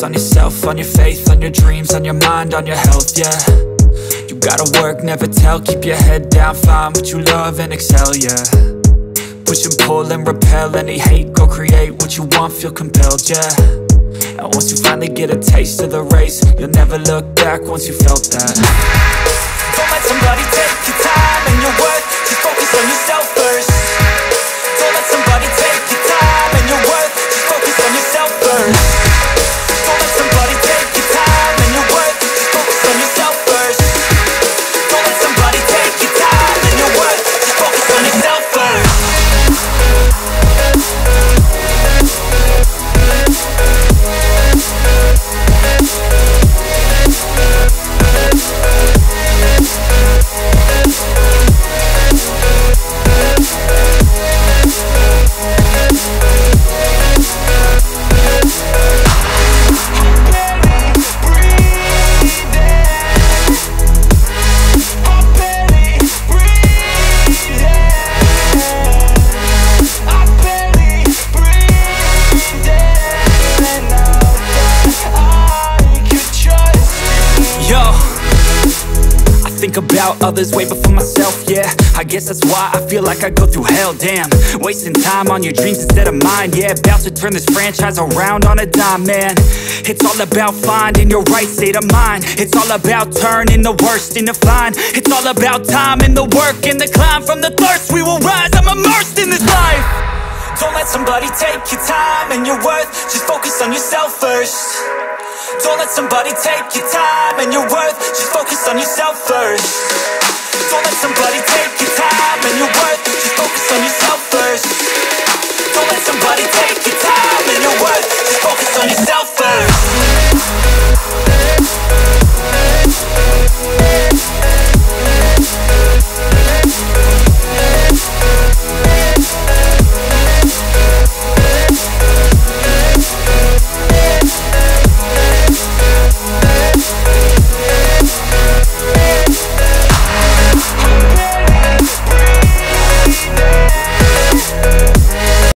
on yourself, on your faith, on your dreams, on your mind, on your health, yeah. You gotta work, never tell, keep your head down, find what you love and excel, yeah. Push and pull and repel any hate, go create what you want, feel compelled, yeah. And once you finally get a taste of the race, you'll never look back once you felt that. Don't let somebody take your time and your worth, just focus on yourself first. Don't let somebody take your time and your worth, just focus on yourself first. Don't let somebody take your time and your worth, just focus on yourself first. Don't let somebody take your time and your worth, just focus on yourself first. Think about others way before myself, yeah. I guess that's why I feel like I go through hell, damn. Wasting time on your dreams instead of mine, yeah. About to turn this franchise around on a dime, man. It's all about finding your right state of mind. It's all about turning the worst into fine. It's all about time and the work and the climb. From the thirst we will rise, I'm immersed in this life. Don't let somebody take your time and your worth, just focus on yourself first. Don't let somebody take your time and your worth, just focus on yourself first. Don't let somebody take your time and your worth, just focus on yourself first. Don't let somebody take